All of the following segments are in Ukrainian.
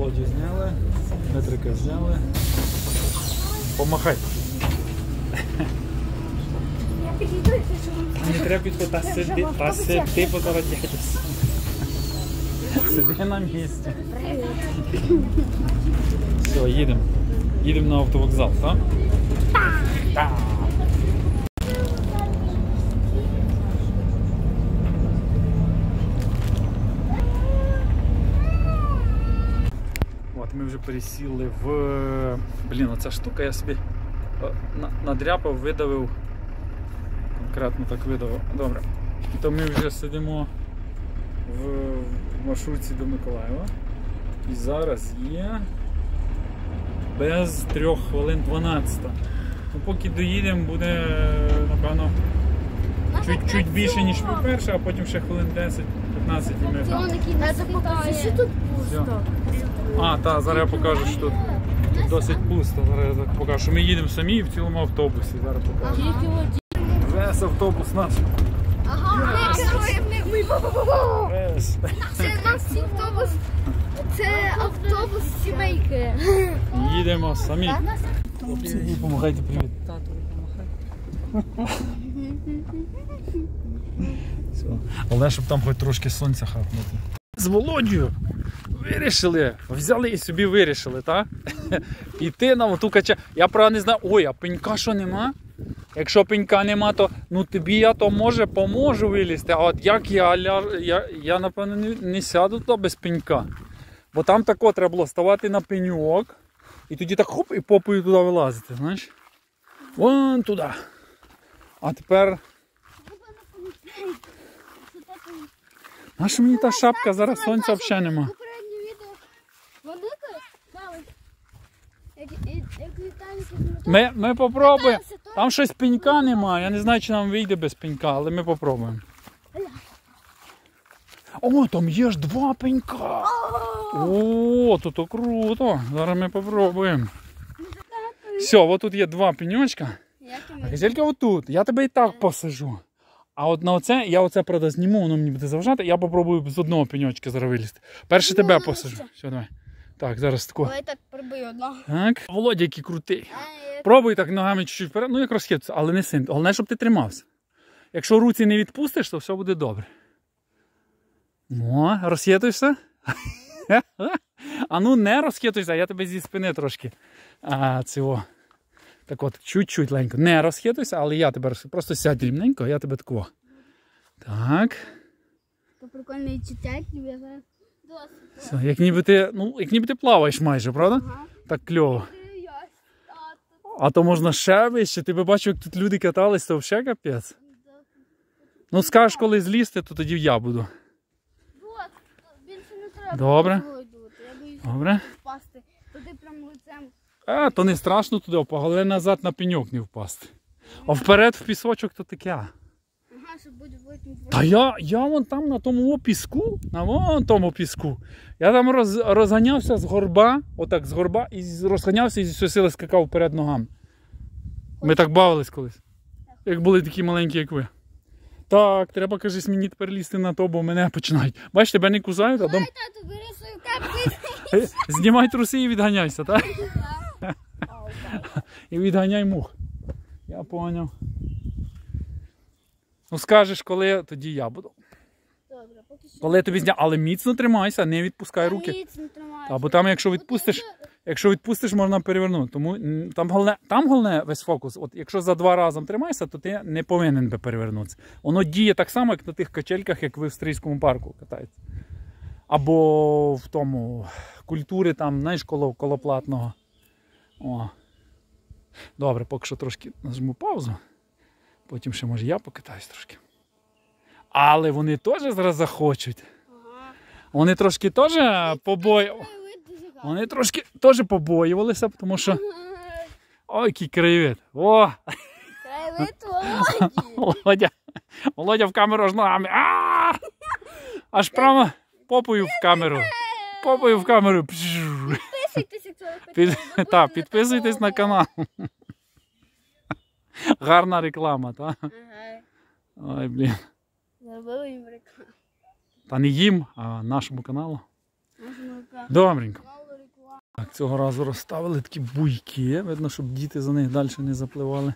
Володю зняли, Дмитрика зняли. Помахай. Я підійду, якщо Не треба підходити, та сиди, бо зараз дядюсь. Сиди на місці. Все, їдемо. Їдемо на автовокзал, так? Так. От, ми вже пересіли в... Блін, оця штука я собі надряпав, видавив. Конкретно так видавив. Добре. То ми вже сидимо в маршрутці до Миколаєва. І зараз є без 3 хвилин 12. Ну, поки доїдемо, буде, напевно, чуть більше, ніж ми перше, а потім ще хвилин 10-15 і ми там. Що тут пусто? А, так, зараз я покажу, що тут досить пусто. Зараз я покажу, що ми їдемо самі в цілому автобусі. Зараз покажу. Весь автобус наш. Ага, Весь. це наш автобус. Це автобус сімейки. Їдемо самі. Хлопці, допомагайте, привіт. Тату допомагай. Все. Але щоб там хоч трошки сонця хапнути. З Володю вирішили, взяли і собі вирішили, так? Піти на оту кача. Я правда не знаю, ой, а пенька що нема? Якщо пенька нема, то ну тобі я то може поможу вилізти, а от як я напевно не сяду туди без пенька. Бо там тако треба було ставати на пеньок, і тоді так хоп, і попою туди вилазити, знаєш? Вон туди. А тепер... Наша мені та шапка, зараз сонця взагалі нема. Попереднє відео Ми попробуємо. Там щось пенька немає, я не знаю, чи нам вийде без пенька, але ми попробуємо. О, там є ж 2 пенька. О, то круто. Зараз ми попробуємо. Все, от тут є 2 пеньочка. А тільки отут. Я тебе і так посажу. А от на оце, я оце, правда, зніму, воно мені буде заважати. Я попробую з одного пеньочка зараз вилізти. Перше тебе посажу. Все, давай. Так, зараз тако. Давай так пробий одного. Так. Володя, який крутий. Пробуй так ногами чуть-чуть вперед, ну як розхитується, але не сильно. Головне, щоб ти тримався. Якщо руці не відпустиш, то все буде добре. О, розхитуєшся? А ну не розхитуйся, я тебе зі спини трошки. Цього. Так от, чуть-чуть ленько. Не розхитуйся, але я тебе просто сядь рівненько, а я тебе такого. Так. Це прикольно відчуття, тебе зараз. Все, як ніби ти плаваєш майже, правда? Ага. Так кльово. А то можна ще вище. Ти би бачив, як тут люди катались, то взагалі капець. Ну скажеш, коли злізти, то тоді я буду. Більше не треба. Добре. Я боюсь Добре. впасти. Туди прям лицем. То не страшно туди, але назад на пеньок не впасти. А вперед в пісочок то таке. Ага, щоб бути великим. Та я вон там на тому піску, я там розганявся з горба, отак з горба, і розганявся і зі всієї сили скакав вперед ногами. Ми так бавились колись, як були такі маленькі, як ви. Так, треба, кажись, мені тепер лізти на то, бо мене починають. Бачиш, тебе не кусають, а дом... Тату, бери свою кепку. Знімай труси і відганяйся, так? І відганяй мух. Я поняв. Ну скажеш, коли, тоді я буду. Добре, поки що. Коли тобі але міцно тримайся, не відпускай руки. Міцно тримаюся. Або там, якщо відпустиш, можна перевернути. Тому там головне весь фокус. От якщо за 2 рази тримайся, то ти не повинен би перевернутися. Воно діє так само, як на тих качельках, як ви в Стрийському парку катаєтесь. Або в тому культури, там, знаєш, коло платного. О. Добре, поки що трошки нажму паузу. Потім ще, може, я покатаюсь трошки. Але вони теж зараз захочуть. Ага. Вони трошки теж побоювалися, тому що... Ой, який краєвид. О! Краєвид Володя в камеру аж ногами. Аж прямо попою в камеру. Попою в камеру. Підписуйтесь на канал. Гарна реклама, так? Ага. Ой, блін. Зробили їм рекламу. Та не їм, а нашому каналу. Нашому каналу. Добренько. Так, цього разу розставили такі буйки. Видно, щоб діти за них далі не запливали.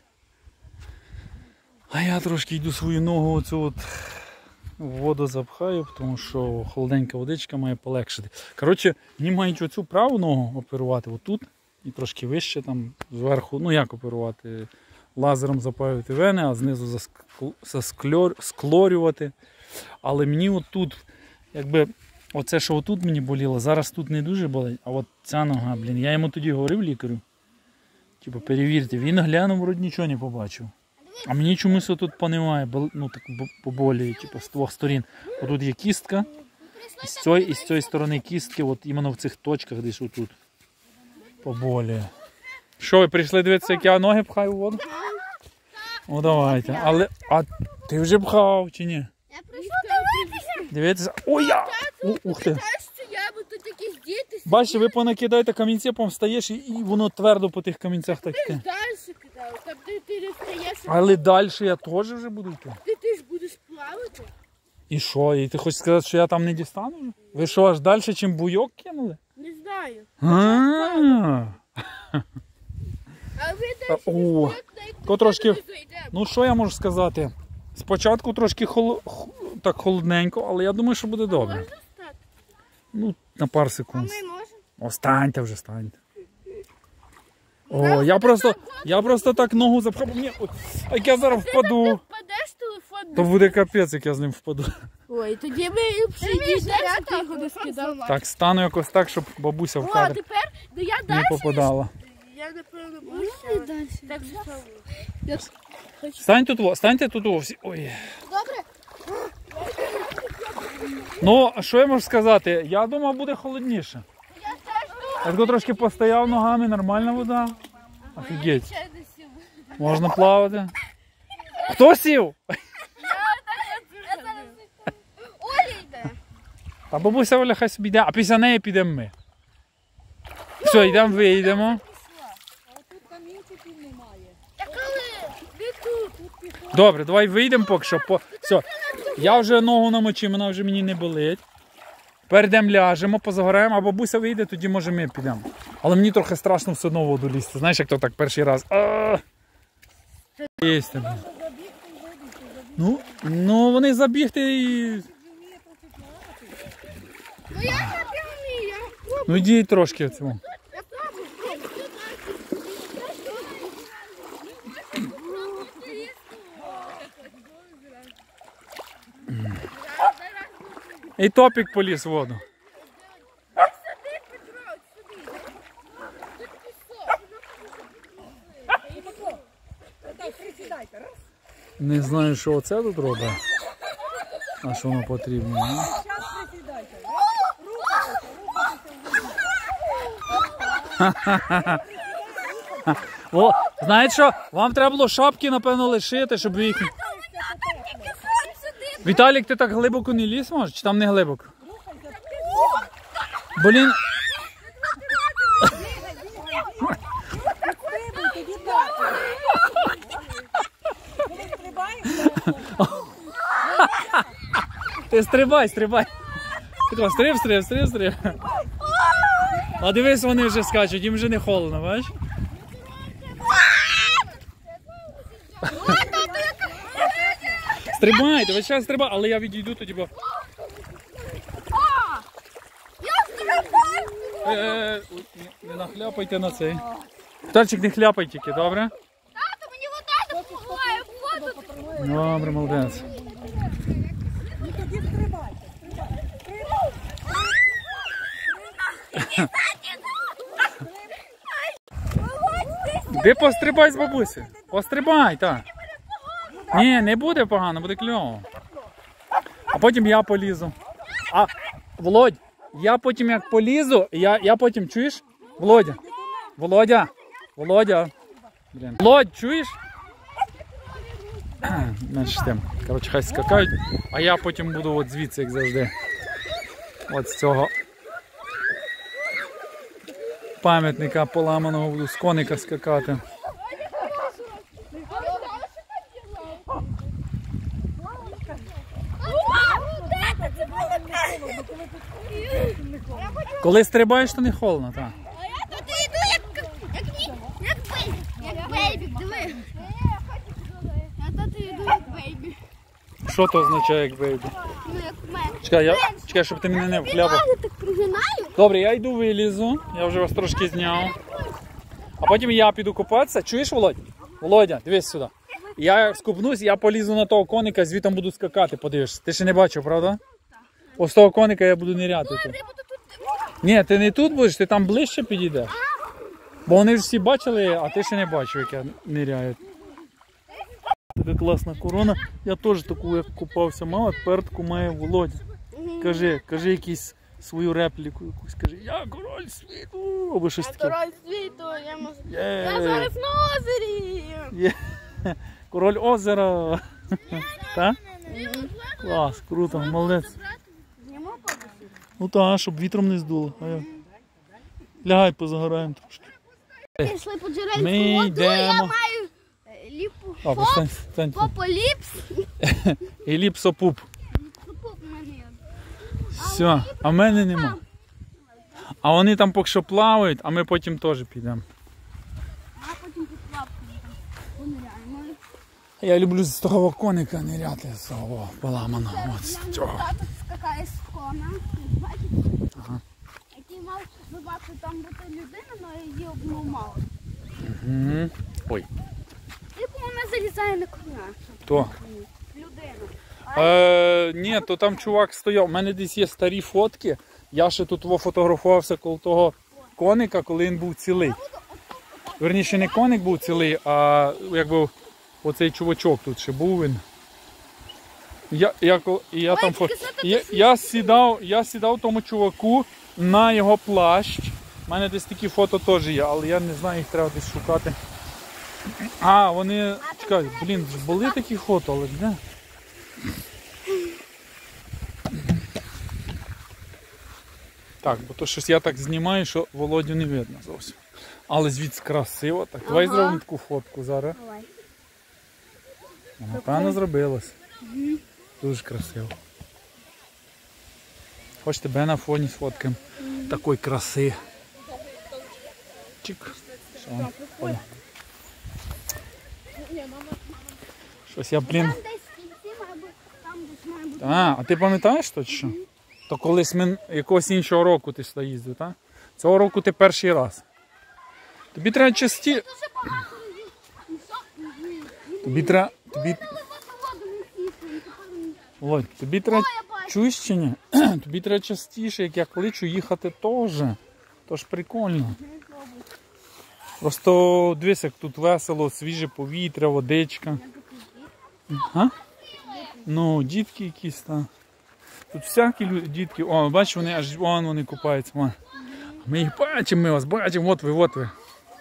А я трошки йду свою ногу оцю от в воду запхаю, тому що холодненька водичка має полегшити. Коротше, мені мають оцю праву ногу оперувати отут і трошки вище там зверху, ну як оперувати, лазером запаювати вени, а знизу склорювати. Але мені отут, якби, оце, що отут мені боліло, зараз тут не дуже болить, а от ця нога, блін, я йому тоді говорив лікарю, типу, перевірте, він глянув, вроді нічого не побачив. А мені чомусь отут понімає, ну так поболює, типу, з двох сторін. Отут є кістка, і з цієї сторони кістки, от іменно в цих точках десь отут поболює. Що, ви прийшли дивитися, як я ноги пхаю в воду? О, давайте. Але, а ти вже пхав чи ні? Я прийшов дивитися. Дивіться. Ой, я! Ух ти. Тут якісь діти. Бачите, ви понакидаєте камінці, потім встаєш і воно твердо по тих камінцях так йде. Далі кидав, там ти не встаєш. Але далі я теж вже буду йти. Ти ж будеш плавати. І що? І ти хочеш сказати, що я там не дістану вже? Ви що, аж далі, чим буйок кинули? Не знаю. А А ви далі О, то трошки, ну що я можу сказати? Спочатку трошки так холодненько, але я думаю, що буде добре. Можна стати? Ну, на пару секунд. Ми можемо. О, станьте вже, станьте. О, я просто так ногу запхав, бо мені, як я зараз впаду, Впадеш телефон. то буде капець, як я з ним впаду. Ой, тоді ми підійдеш, ти його не скидав. Так, стану якось так, щоб бабуся в О, кадр тепер, ну я не далі. попадала. Я напевно буду далі. Так що? Станьте тут, всі. Ой. Добре. Ну, що я можу сказати? Я думав, буде холодніше. Я тако трошки постояв ногами, нормальна вода. Офігеть. Можна плавати. Хто сів? Оля йде. Та бабуся Оля хай собі йде, а після неї підемо ми. Все, йдемо, вийдемо. Тут камінчиків немає. Так коли? Ви тут. Добре, давай вийдемо поки що. Все, я вже ногу намочив, вона вже мені не болить. Перейдемо, ляжемо, позагораємо, а бабуся вийде, тоді може ми підемо. Але мені трохи страшно все одно в воду лізти. Знаєш, як то так перший раз. Єсть. Ну, вони забігти і... Ну я напевно, я. Ну йдіть трошки в цьому. Я пробую. І топік поліз в воду. Сюди, Петро, сюди. Тут пісок. Так, присідайте, раз. Не знаю, що оце тут робить. А що воно потрібно. Ну? Зараз присідайте. О, знаєте що? Вам треба було шапки, напевно, лишити, щоб ви їх... Віталік, ти так глибоко не ліз, може? Чи там не глибоко? Блін. Ти стрибай. Тако, стриб. А дивись, вони вже скачуть, їм вже не холодно, бачиш? Стрибайте, ви зараз стрибайте, але я відійду тоді, бо... Не нахляпайте на цей. Вітальчик, не хляпай тільки, добре? Тато, мені вода допомагає в воду. Добре, молодець. І тоді стрибайте. Ти пострибай з бабусі. Пострибай, так. Ні, не буде погано, буде кльово. А потім я полізу. А, Володь, я потім як полізу, я потім, чуєш? Володя. Блін. Володь, чуєш? Значить, коротше, хай скакають, а я потім буду от звідси, як завжди. От з цього пам'ятника поламаного буду з коника скакати. Коли стрибаєш, то не холодно, так. Що то означає, як вийде? Ну, як в мене. Чекай, щоб ти мене не вхлябав. Я так пригинаю. Добре, я йду вилізу, я вже вас трошки зняв. А потім я піду купатися. Чуєш, Володя? Володя, дивись сюди. Я скупнусь, я полізу на того коника, звідти буду скакати, подивишся. Ти ще не бачив, правда? Ось того коника я буду ниряти. тут. Я буду тут. Ні, ти не тут будеш, ти там ближче підійдеш. Бо вони ж всі бачили, а ти ще не бачив, як я ниряю. Така класна корона. Я теж таку, як купався, мала, тепер таку має Володя. Кажи якусь свою репліку, якусь кажи, я король світу, або щось таке. Король світу, я зараз на озері. Є. Король озера. Так? Клас, круто, молодець. Ну так, щоб вітром не здуло. Лягай, позагораємо трошки. Пішли по джерельську Ми воду, йдемо. я маю ліпу Стань. пополіпс. І ліпсопуп. Ліпсопуп в мене є. Все, а в мене нема. А вони там поки що плавають, а ми потім теж підемо. А потім під лапками пониряємо. Я люблю з того коника ниряти, з того поламаного. От з цього. Тато скакає з кона. Бачите? Ага. Який мав вибати там бути людина, але її обламали. Угу. Ой. І вона залізає на коня. То. Людина. Ні, то там чувак стояв. У мене десь є старі фотки. Я ще тут фотографувався коло того коника, коли він був цілий. Верніше, не коник був цілий, а якби оцей чувачок тут ще був він. Я сідав тому чуваку на його плащ. У мене десь такі фото теж є, але я не знаю, їх треба десь шукати. А, вони... Чекай, блін, були такі фото, але де? Так, бо то щось я так знімаю, що Володю не видно зовсім. Але звідси красиво так. Давай зробимо таку фотку зараз. Давай. Напевно, зробилось. Дуже красиво. Хоч тебе на фоні сфоткаємо. Такої краси. Чик. Що? Щось я, блін. Там десь в кінці має бути, там десь має бути. А ти пам'ятаєш точно? То колись якогось іншого року ти сюди їздив, так? Цього року ти перший раз. Тобі треба частіше. Дуже багато разів. Володь, тобі треба чуєш чи ні? Тобі треба частіше, як я кличу, їхати теж. Тож прикольно. Просто дивись, як тут весело, свіже повітря, водичка. А? Ну, дітки якісь там. Тут всякі дітки. О, бачиш, вони аж вони купаються. Вон. Ми їх бачимо, ми вас бачимо, от ви.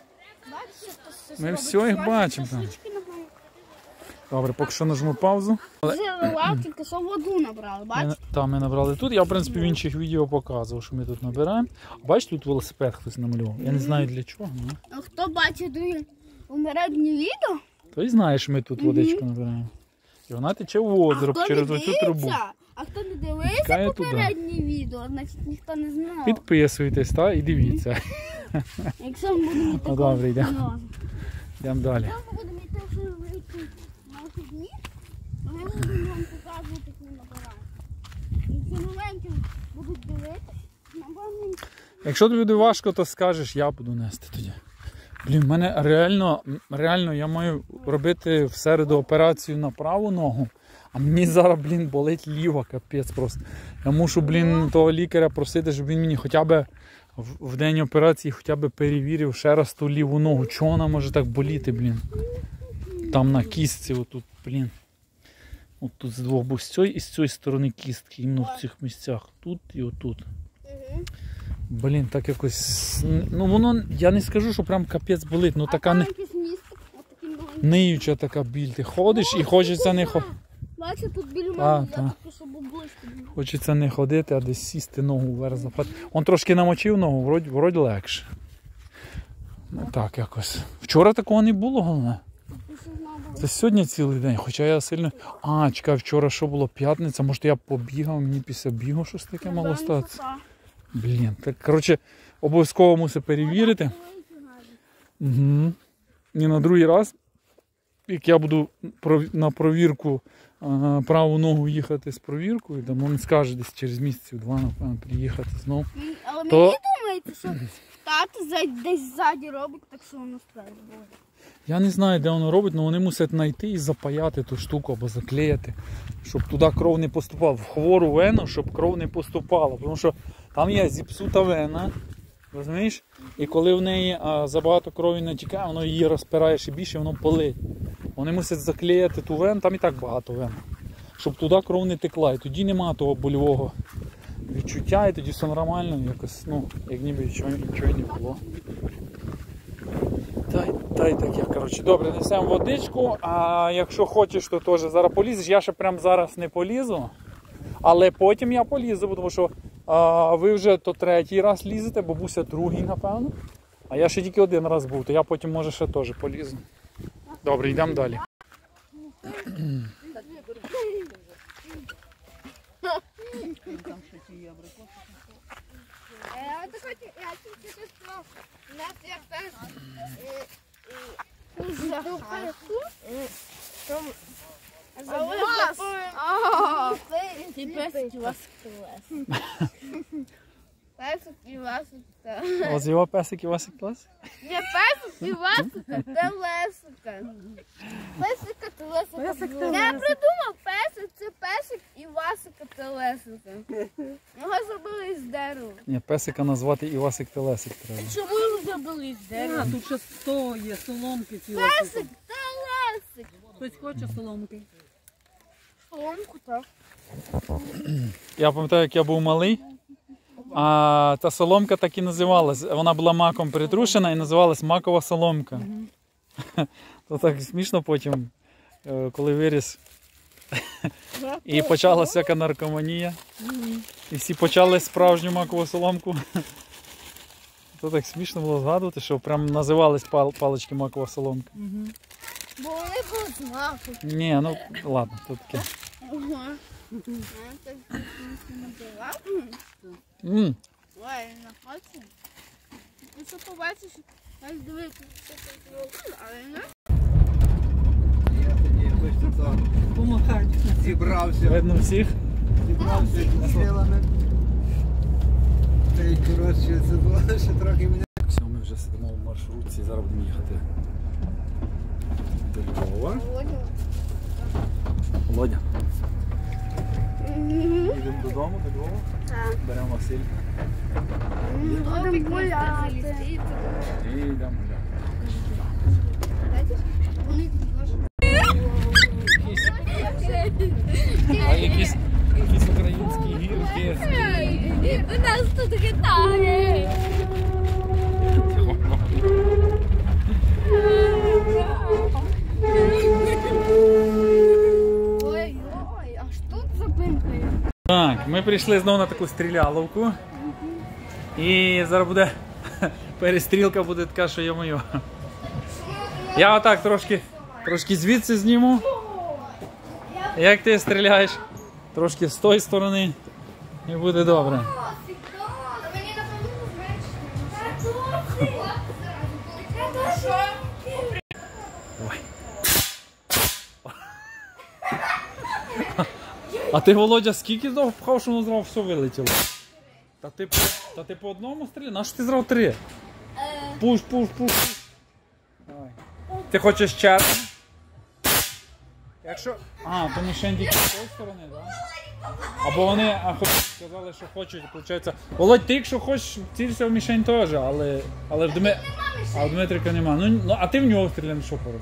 Ми все їх бачимо там. Добре, поки що нажму паузу. Зірвав, тільки що воду набрали, бачиш? Там ми набрали тут. Я, в принципі, в інших відео показував, що ми тут набираємо. Бачиш, тут велосипед хтось намалював. Я не знаю для чого. Ну. А хто бачить попереднє відео? Той знає, що ми тут водичку набираємо. І вона тече в озеро через оцю трубу. А хто не дивився Тікає попереднє відео, значить ніхто не знав. Підписуйтесь, та, і дивіться. Якщо ми будемо йти Добре, йдемо. Йдемо далі. Якщо ми будемо йти вже на вихідні, то ми будемо вам показувати, як ми набираємо. Якщо новенькі будуть дивитися, набираємо. Якщо тобі буде важко, то скажеш, я буду нести тоді. Блін, в мене реально я маю робити в середу операцію на праву ногу, а мені зараз, блін, болить ліва, капець просто. Я мушу, блін, того лікаря просити, щоб він мені хоча б в день операції хоча б перевірив ще раз ту ліву ногу. Чого вона може так боліти, блін? Там на кістці, отут, блін. От тут з двох, бо з цієї і з цієї сторони кістки, іменно в цих місцях. Тут і отут. Блін, так якось, ну воно, я не скажу, що прям капець болить, ну така не... Ниюча така біль, ти ходиш і хочеться не ходити. Бачу, тут біля мене, я таки, щоб близько. Хочеться не ходити, а десь сісти, ногу вверх запхати. Он трошки намочив ногу, вроді легше. Ну так якось. Вчора такого не було, головне. Це сьогодні цілий день, хоча я сильно... А, чекай, вчора що було, п'ятниця, може я побігав, мені після бігу щось таке мало статися. Блін, так, коротше, обов'язково мусив перевірити. Угу. І на другий раз як я буду на провірку праву ногу їхати з провіркою, там він скаже десь через місяців 2, напевно, приїхати знову. Але То- мені думається, що тато десь ззаді робить, так що воно спереду буде. Я не знаю, де воно робить, але вони мусять знайти і запаяти ту штуку або заклеїти, щоб туди кров не поступала. В хвору вену, щоб кров не поступала. Тому що там є зіпсута вена, розумієш? І коли в неї забагато крові натікає, воно її розпирає ще більше, воно болить. Вони мусять заклеїти ту вену, там і так багато вен, щоб туди кров не текла. І тоді нема того больового відчуття, і тоді все нормально, якось, ну, як ніби нічого і не було. Та й таке, коротше. Добре, несемо водичку, а якщо хочеш, то теж зараз полізеш. Я ще прямо зараз не полізу, але потім я полізу, тому що ви вже то 3-й раз лізете, бабуся 2-й, напевно. А я ще тільки 1 раз був, то я потім, може, ще теж полізу. Добре, йдемо далі. Я тільки сказав, у нас є пес. Ти песик і Васик Телесик. Песик і Васик Телесик. Ось його песик і Васик клас? Є песик і Васика Телесика. Песика Телесика. Я придумав песик, це песик і Васика Телесика. Його зробили з дерева. Ні, песика назвати Івасик Телесик треба. Чому його зробили з дерева? Тут ще 100 є, соломки цілі. Песик Телесик. Хтось хоче соломки? Соломку, так. Я пам'ятаю, як я був малий, а та соломка так і називалась. Вона була маком притрушена і називалась макова соломка. То так смішно потім, коли виріс. І почалася всяка наркоманія. І всі почали справжню макову соломку. То так смішно було згадувати, що прям називались палички макова соломка. Бо вони були з маку. Ні, ну ладно, то таке. Ага. Так не була. М. Ой, на фоці. Ти що побачиш, як дивитися, що це зробили, але не. Я тоді вийшов, Помахати. зібрався Видно всіх. з силами. Та й коротше, це було ще трохи мене. Все, ми вже сидимо в маршрутці, зараз будемо їхати до Львова. Володя. Їдемо додому, до Львова. Так. Беремо Василь. Будемо гуляти. І йдемо гуляти. А якісь українські гірки. У нас тут гітари. Ой-ой, аж тут запинкою. Так, ми прийшли знову на таку стріляловку. І зараз буде перестрілка буде така, що я мою. Я отак трошки звідси зніму. Як ти стріляєш? Трошки з тої сторони. І буде добре. Ой. А ти, Володя, скільки впхав, що воно зразу все вилетіло? Та ти по одному стріляєш? Нащо ти зразу 3? Пуш. Давай. Ти хочеш червоний? Якщо... то мішень тільки з тої сторони, так? Або вони сказали, що хочуть, виходить. Володь, ти якщо хочеш, цілься в мішень теж, але в Дмитрика нема. Ну, а ти в нього стріляєш, що поробиш?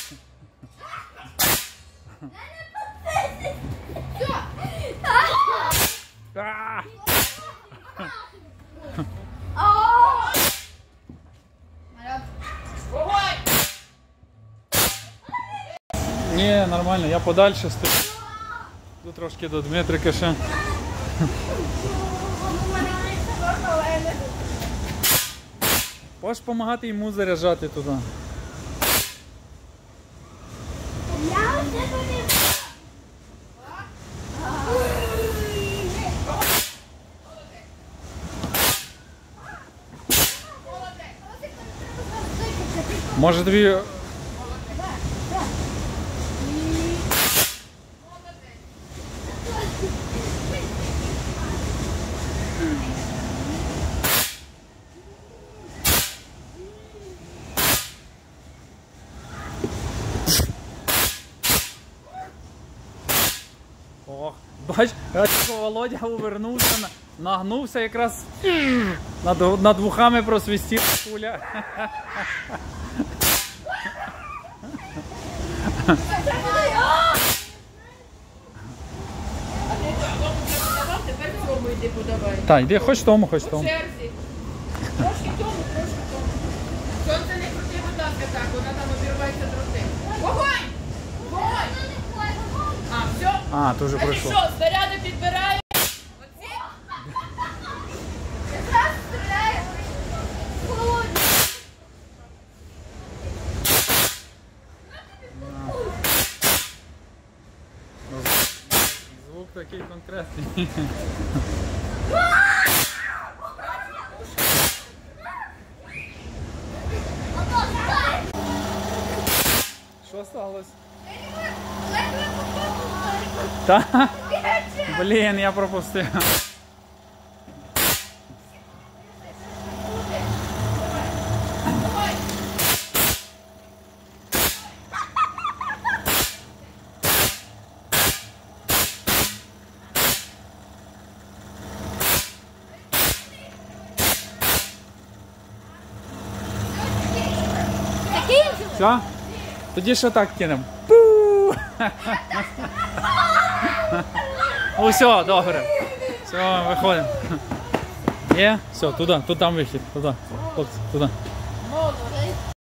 Ні, нормально, я подальше стою. Тут трошки до Дмитрика ще. Можеш допомагати йому заряджати туди. Може тобі Бач, Володя увернувся, нагнувся якраз над вухами просвистіла куля. Тепер цьому йди подавай. Так, йди, хоч тому, хоч тому. Черзі. Трошки тому, трошки тому. Сонце не крути, будь ласка, так, вона там обірвається дроти. Вогонь! Вогонь! А, все? А, то вже Значить пройшло. що, снаряди підбираємо? Оці? Якраз стріляє. Володя. Звук такий конкретний. Що сталося? Та? Блін, я пропустив. Все? Тоді ще так кинемо. Пу! Все, добре. Все, виходимо. Є? Все, туди, тут там вихід. Туди. Хлопці, туди.